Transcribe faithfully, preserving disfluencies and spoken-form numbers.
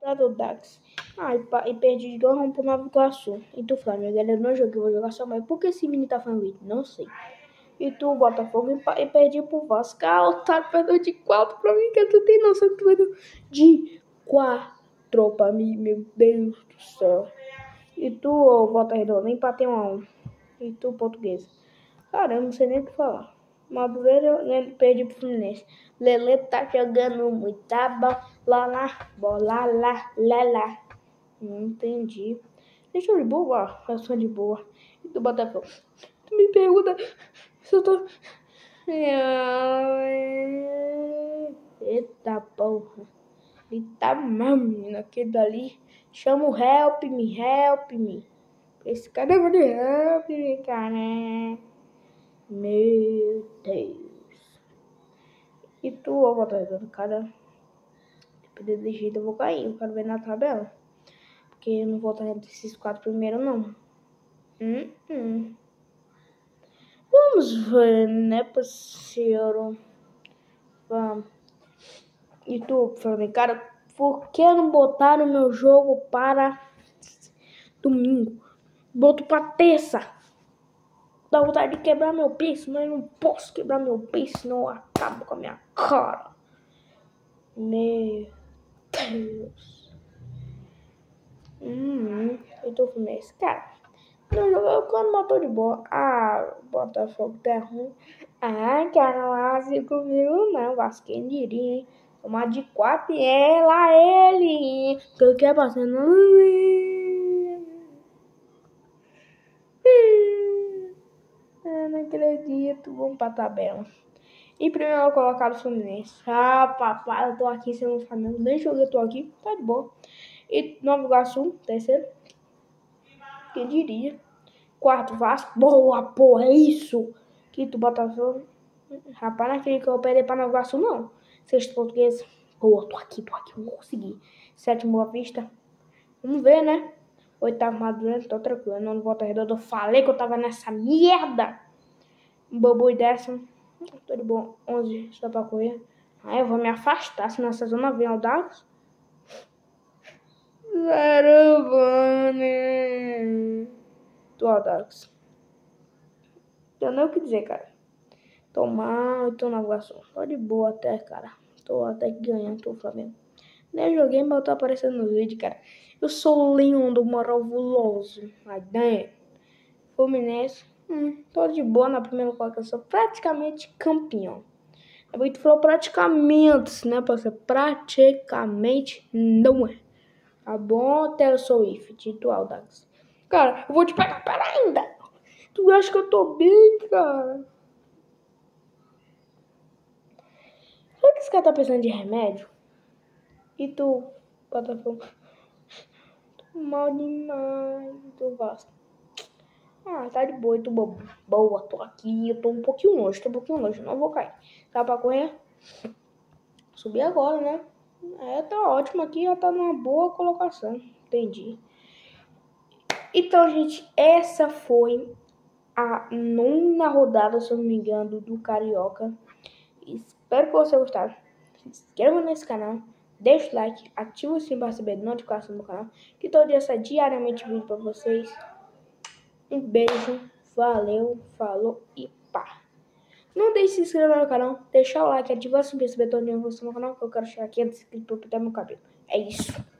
do Dax. Ah, e, pa, e perdi de dois pro Nova Iguaçu. E tu, Flamengo, galera, não joguei, vou jogar só mais. Por que esse menino tá falando isso? Não sei. E tu, Botafogo, e, e perdi pro Vasco. Ah, otário, perdeu de quatro pra mim, que tu tem noção que tu perdeu de quatro pra mim, meu Deus do céu. E tu, ô, Volta Redonda, empatei um a um. E tu, Português. Cara, eu não sei nem o que falar. Madureira, né, perdi pro Fluminense. Lele tá jogando muita bola lá, bola lá, lá, lá. Não entendi. Deixa eu de boa, eu sou de boa. E tu, Botafogo? Tu me pergunta se eu tô... Eita porra. Eita mal, menina, aquele dali. Chama o help me, help me. Esse cara é de help me, cara. Meu Deus. E tu, ó, Volta Redonda, cara, dependendo desse jeito eu vou cair. Eu quero ver na tabela. Porque eu não vou estar entre esses quatro primeiros, não. Hum, hum. Vamos ver, né, parceiro? Vamos. E tu, Flamengo, cara, por que não botaram meu jogo para domingo? Boto pra terça. Dá vontade de quebrar meu peito, mas eu não posso quebrar meu peito, senão eu acabo com a minha cara. Meu Deus. Hum, eu tô com esse cara. Não jogou quando botou de boa. Ah, Botafogo tá ruim. Ah, cara, lá assim comigo não. Vasco, quem diria, hein? Tomar de quatro e é lá ele. Que eu quero passar não. Eu não acredito. Vamos pra tabela. E primeiro colocado o Fluminense. Ah, papai, eu tô aqui sem o Flamengo. Nem joguei, eu tô aqui. Tá de boa. E Nova Iguaçu, terceiro. Quem diria? Quarto, Vasco. Boa, porra, é isso. Quinto, Botafogo. Rapaz, não acredito que eu vou perder pra Nova Iguaçu, não. Sexto, Português. Boa, tô aqui, tô aqui, vou conseguir. Sétimo, Boa Vista. Vamos ver, né? Oitavo, Madureira, tô tranquilo. Nono, Volta Redonda. Eu falei que eu tava nessa merda. Bobo e décimo. Tô de bom. onze, só pra correr. Aí eu vou me afastar, senão essa zona vem ao Dax. Zarovane. Do Audax. Eu não sei o que dizer, cara. Tô mal, tô na Iguaçu. Tô de boa até, cara. Tô até que ganhando, tô Flamengo. Nem joguei, mas eu tô aparecendo no vídeo, cara. Eu sou lindo, maravilhoso. Aí dentro. Fluminense. Hum, tô de boa na primeira colocação. Praticamente campeão. É muito falou praticamente, né, parceiro? Praticamente não é. Tá bom, Taylor Swift, tu Audax. Cara, eu vou te pegar, pera ainda. Tu acha que eu tô bem, cara? Será que esse cara tá precisando de remédio? E tu, Botafogo? Tô mal demais, tu Vasco. Ah, tá de boa, e tu boa, boa, tô aqui, eu tô um pouquinho longe, tô um pouquinho longe, não vou cair. Tá pra correr? Subir agora, né? É, tá ótimo aqui, já tá numa boa colocação, entendi. Então, gente, essa foi a nona rodada, se eu não me engano, do Carioca. Espero que você gostado. Se inscreva nesse canal, deixa o like, ativa o sininho para receber notificação do canal, que todo dia sai diariamente vídeo para vocês. Um beijo, valeu, falou e pá. Não deixe de se inscrever no canal, deixar o like, ativar o sininho para receber todo dia no canal, que eu quero chegar aqui a quinhentos inscritos para pintar meu cabelo. É isso.